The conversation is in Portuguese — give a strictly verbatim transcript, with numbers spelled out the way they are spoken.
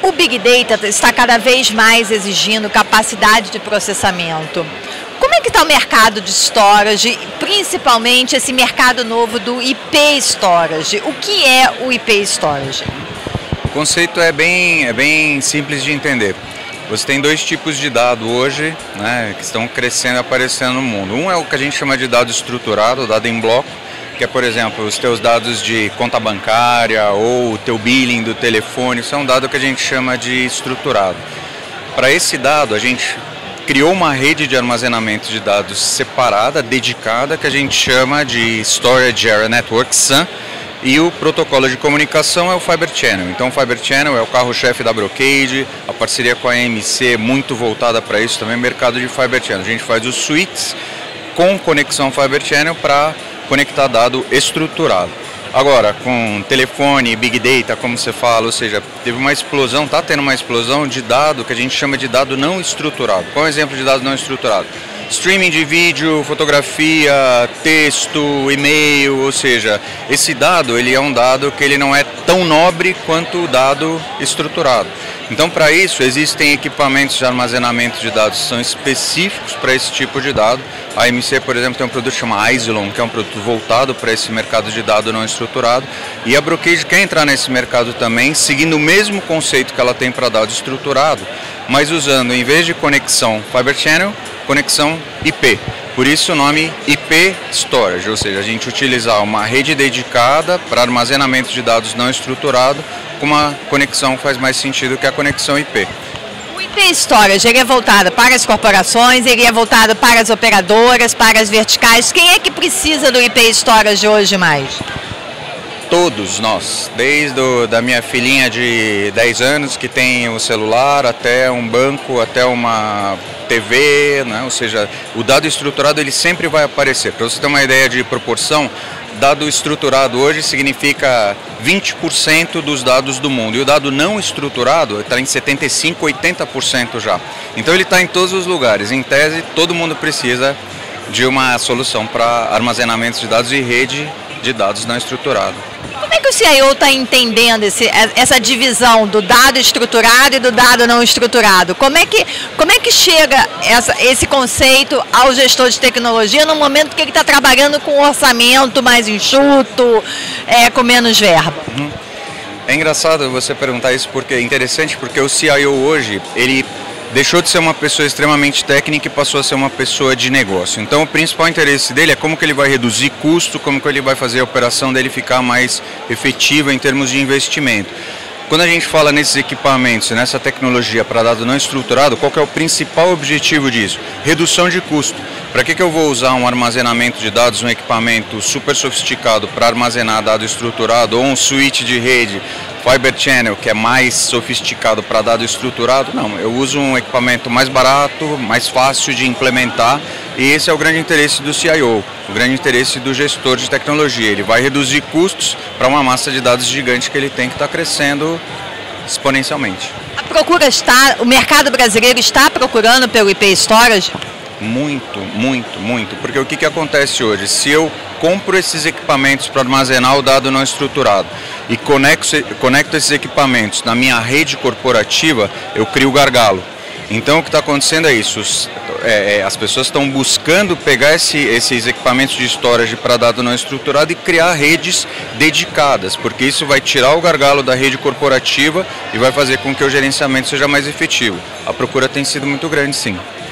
O Big Data está cada vez mais exigindo capacidade de processamento. Como é que está o mercado de storage, principalmente esse mercado novo do I P Storage? O que é o I P Storage? O conceito é bem, é bem simples de entender. Você tem dois tipos de dado hoje, né, que estão crescendo e aparecendo no mundo. Um é o que a gente chama de dado estruturado, dado em bloco, que é, por exemplo, os teus dados de conta bancária ou o teu billing do telefone. Isso é um dado que a gente chama de estruturado. Para esse dado, a gente criou uma rede de armazenamento de dados separada, dedicada, que a gente chama de Storage Area Network, S A N, e o protocolo de comunicação é o Fiber Channel. Então o Fiber Channel é o carro-chefe da Brocade, a parceria com a A M C muito voltada para isso também, mercado de Fiber Channel. A gente faz os switches com conexão Fiber Channel para conectar dado estruturado. Agora, com telefone, Big Data, como você fala, ou seja, teve uma explosão, está tendo uma explosão de dado que a gente chama de dado não estruturado. Qual é o exemplo de dado não estruturado? Streaming de vídeo, fotografia, texto, e-mail, ou seja, esse dado ele é um dado que ele não é tão nobre quanto o dado estruturado. Então, para isso, existem equipamentos de armazenamento de dados que são específicos para esse tipo de dado. A A M C, por exemplo, tem um produto chamado Isilon, que é um produto voltado para esse mercado de dado não estruturado. E a Brocade quer entrar nesse mercado também, seguindo o mesmo conceito que ela tem para dado estruturado, mas usando, em vez de conexão Fiber Channel, conexão I P. Por isso o nome I P Storage, ou seja, a gente utilizar uma rede dedicada para armazenamento de dados não estruturado, com uma conexão que faz mais sentido que a conexão I P. O I P Storage ele é voltado para as corporações, ele é voltado para as operadoras, para as verticais. Quem é que precisa do I P Storage hoje mais? Todos nós, desde o, da minha filhinha de dez anos que tem o celular, até um banco, até uma T V, né? Ou seja, o dado estruturado ele sempre vai aparecer. Para você ter uma ideia de proporção, dado estruturado hoje significa vinte por cento dos dados do mundo, e o dado não estruturado está em setenta e cinco, oitenta por cento já. Então ele está em todos os lugares. Em tese, todo mundo precisa de uma solução para armazenamento de dados e rede de dados não estruturado. Como é que o C I O está entendendo esse, essa divisão do dado estruturado e do dado não estruturado? Como é que, como é que chega essa, esse conceito ao gestor de tecnologia no momento que ele está trabalhando com um orçamento mais enxuto, é, com menos verba? Uhum. É engraçado você perguntar isso, porque é interessante, porque o C I O hoje, ele deixou de ser uma pessoa extremamente técnica e passou a ser uma pessoa de negócio. Então o principal interesse dele é como que ele vai reduzir custo, como que ele vai fazer a operação dele ficar mais efetiva em termos de investimento. Quando a gente fala nesses equipamentos, nessa tecnologia para dado não estruturado, qual que é o principal objetivo disso? Redução de custo. Para que, que eu vou usar um armazenamento de dados, um equipamento super sofisticado para armazenar dado estruturado, ou um switch de rede Fiber Channel, que é mais sofisticado para dado estruturado? Não, eu uso um equipamento mais barato, mais fácil de implementar, e esse é o grande interesse do C I O, o grande interesse do gestor de tecnologia. Ele vai reduzir custos para uma massa de dados gigante que ele tem, que está crescendo exponencialmente. A procura está, o mercado brasileiro está procurando pelo I P Storage? Muito, muito, muito, porque o que, que acontece hoje? Se eu compro esses equipamentos para armazenar o dado não estruturado e conecto, conecto esses equipamentos na minha rede corporativa, eu crio gargalo. Então o que está acontecendo é isso, os, é, as pessoas estão buscando pegar esse, esses equipamentos de storage para dado não estruturado e criar redes dedicadas, porque isso vai tirar o gargalo da rede corporativa e vai fazer com que o gerenciamento seja mais efetivo. A procura tem sido muito grande, sim.